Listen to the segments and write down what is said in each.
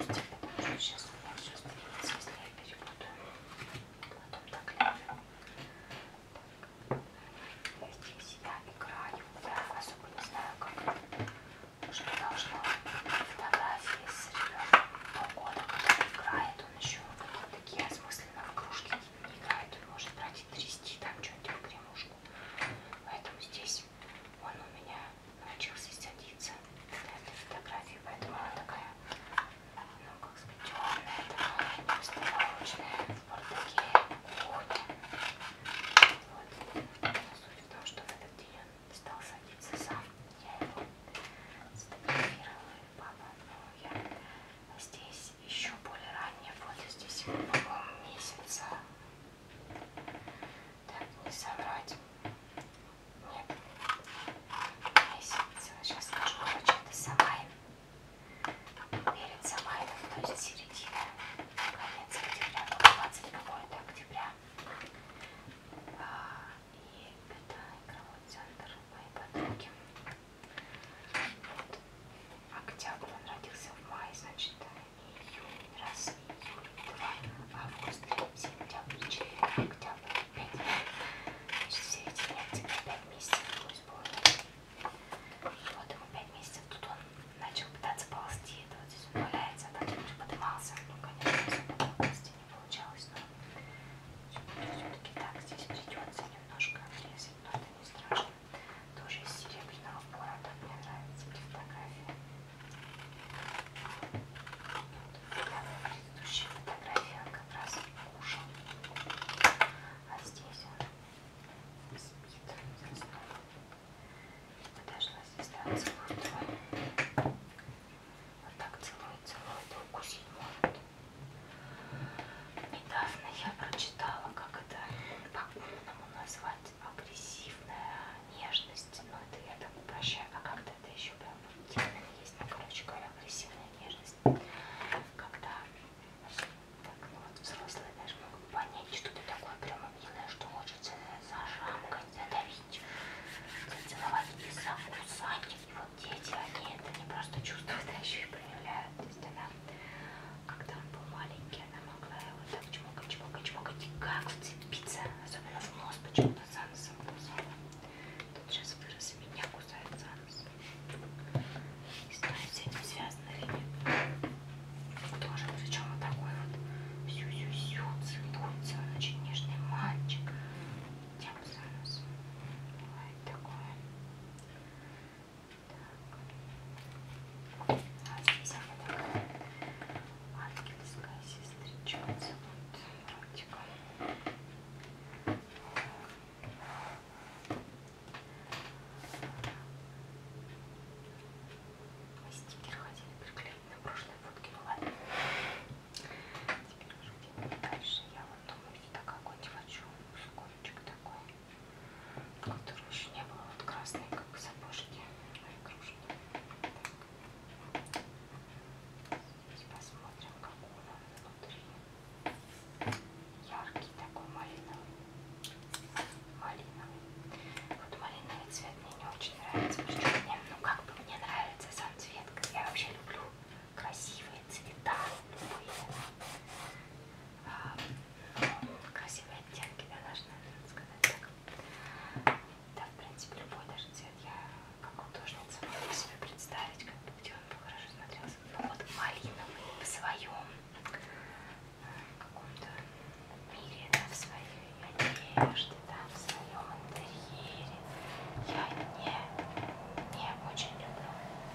пропустим, потому что сейчас у меня все стрелится, если я перепутаю. Потом так лежу. Здесь я играю, я особо не знаю, как, что должно фотографии с ребенком полгода, когда играет, он еще такие осмысленно в кружке не играет, он может брать и трясти там что-нибудь в кремушку. Поэтому здесь он у меня научился садиться на этой фотографии, поэтому она такая, ну как сказать, темная, такая неосторожная, в бардаке, кухня. Вот. Суть в том, что в этот день он стал садиться сам. Я его сфотографировала, и папа, ну я здесь еще более раннее фото, здесь ему, по-моему, месяца. Так, не соврать. Нет, месяц. Сейчас скажу, короче, это Самайн. Перед Самайном, то есть середина, конец октября, 20 какой-то октября. И это игровой центр моей подруги. Вот. Октябрь, он родился в мае, значит, июнь, раз, июль, 2, август, сентябрь, 4, октябрь, 5. Значит, в середине октября 5 месяцев ему исполнилось. Вот ему 5 месяцев, тут он начал пытаться ползти, это вот здесь он валяется, а потом уже поднимался. Ну, конечно, особо ползти не получалось, но все-таки так здесь придется немножко отрезать, но это не страшно. Тоже из серебряного города, мне нравятся эти фотографии. Предыдущие фотографии он как раз кушал, а здесь он спит, заснул. Подошла сестра, целует его. Вот так целует, целует, укусить может. Недавно я прочитала, как это по-умному назвать, агрессивная нежность. Ну это я так упрощаю, а как-то это еще прям термин есть. Ну короче говоря, агрессивная нежность. Когда так, ну вот взрослые даже могут понять, что ты такое прямо милое, что хочется зажамкать, задавить, зацеловать и закусать. И вот дети, они это не просто чувствуют, а еще и проявляют. То есть она, когда он был маленький, она могла его так чмокать, и как вцепиться, особенно в нос, почему-то за носом кусала. Тут сейчас вырос и меня кусает за нос. Не знаю, с этим связано или нет. Тоже, причем вот такой вот сю-сю-сю, целуется, он очень нежный мальчик. Тем за нос. Бывает такое. Так. А здесь она такая ангельская сестричка, вот ротиком. Мы стикер хотели приклеить на прошлой фотке, ну ладно. Теперь уже где-нибудь дальше. Я вот думаю, сюда какой-нибудь хочу школьчик такой, который еще не было, вот красный, как сапожки, игрушки. Здесь посмотрим, какой он внутри. Яркий такой, малиновый. Малиновый. Вот малиновый цвет мне не очень нравится, потому что мне, ну как бы мне нравится сам цвет. Я вообще люблю красивые цвета, любые. Красивые оттенки, да, должна сказать так. Да, в принципе, любой даже цвет я как художница могу себе представить, как бы, где он бы хорошо смотрелся. Ну вот малиновый в своем каком-то мире, да, в своей одежде, да, в своем интерьере. Я не очень люблю.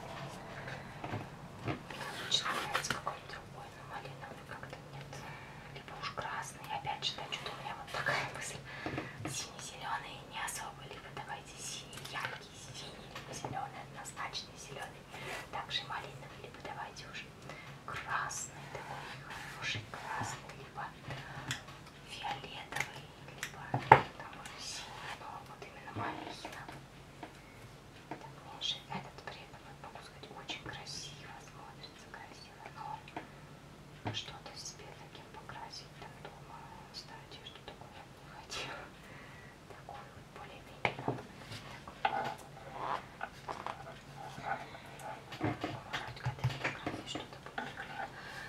Обычно нравится какой-то другой, но малиновый как-то нет. Либо уж красный. Опять же, да, что-то у меня вот такая мысль. Синий-зеленый не особо. Либо давайте синий, яркий синий, либо зеленый, однозначный зеленый. Также малиновый, либо давайте уже красный, такой хороший красный, либо фиолетовый, либо там уже синий, но вот именно малиновый. Так, меньше этот при этом, могу сказать, очень красиво смотрится, красиво, но что-то себе таким покрасить там дома, ставить, что такое я не хотела. Такой вот более-менее может к этой фотографии что-то будет приклеено.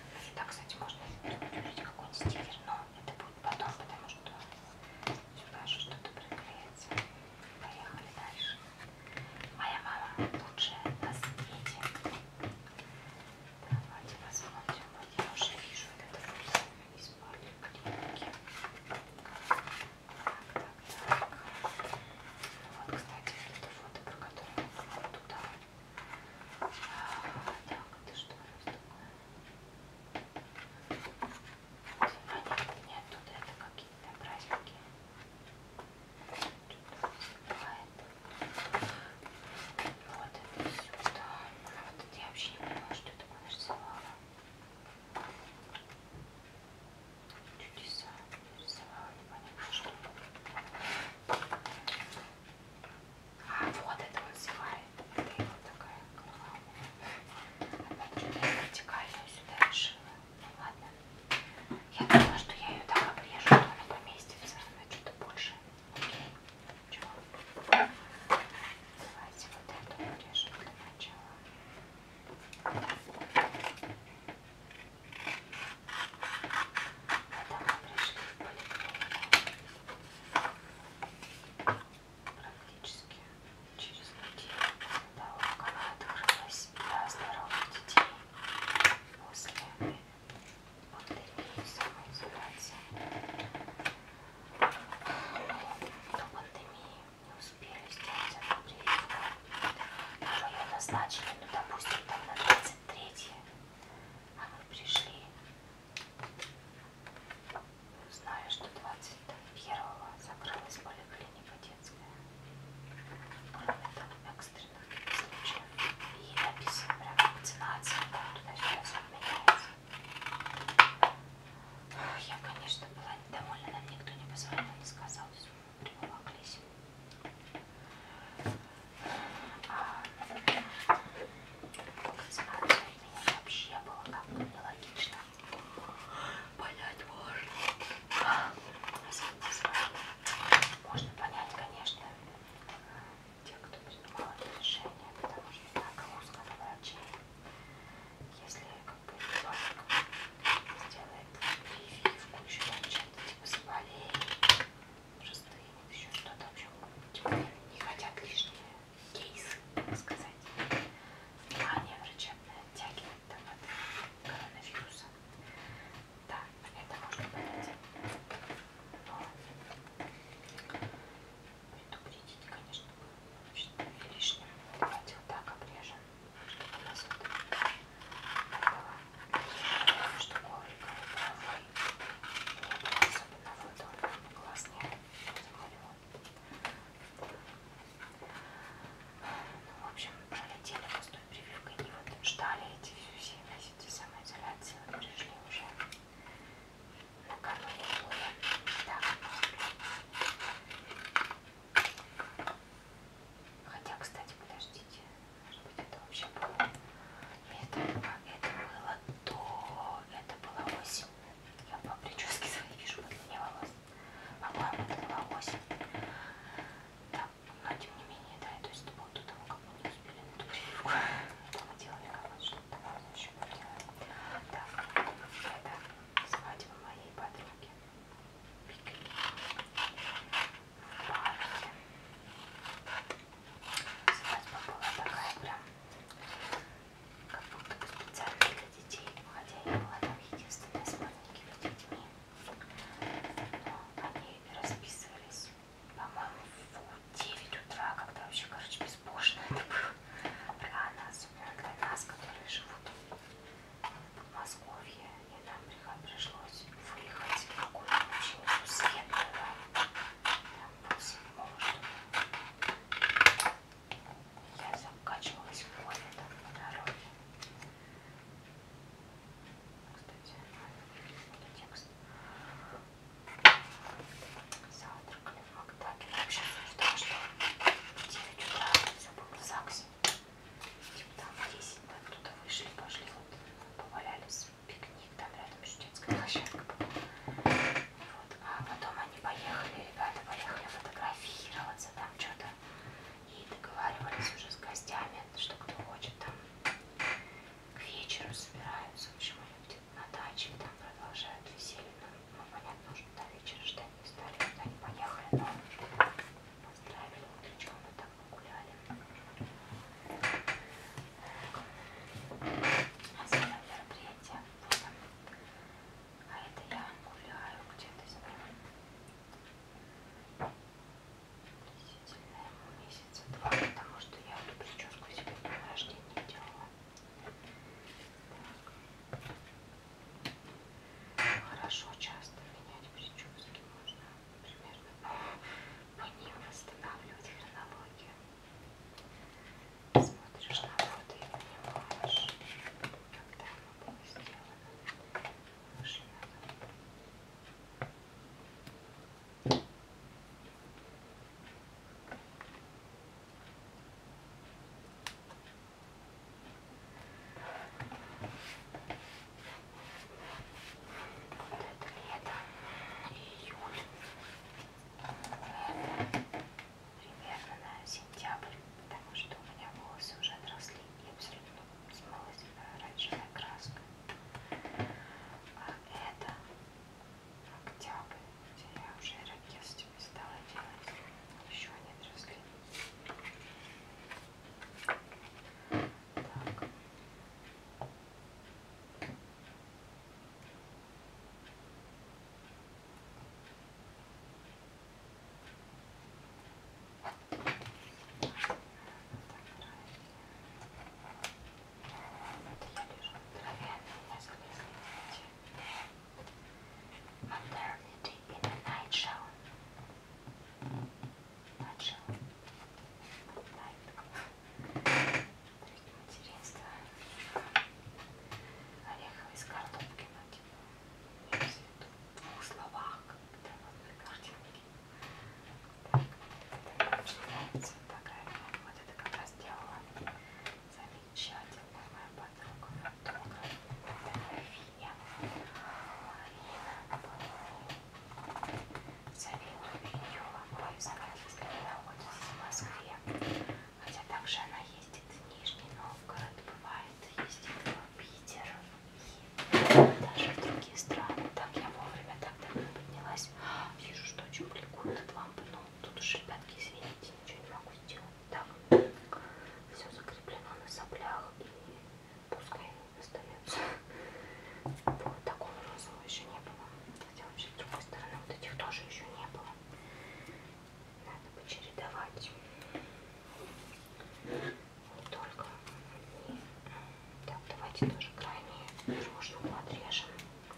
штуку отрежем.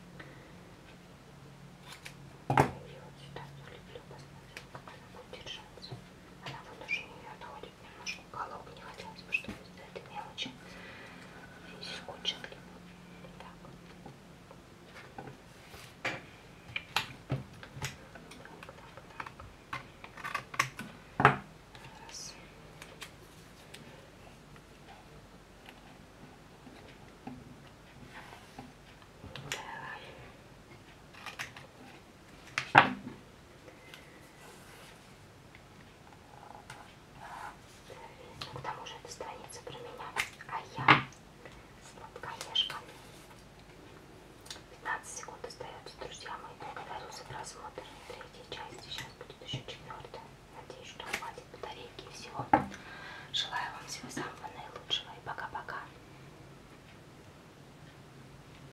И вот сюда залеплю, посмотрим, как она будет держаться. Она вот уже не отходит немножко. Уголок не хотелось бы, чтобы из-за этой мелочи здесь скотчик. Так. Раз. К тому же эта страница про меня, а я сладкоежка. 15 секунд остается, друзья мои. Благодарю за просмотр.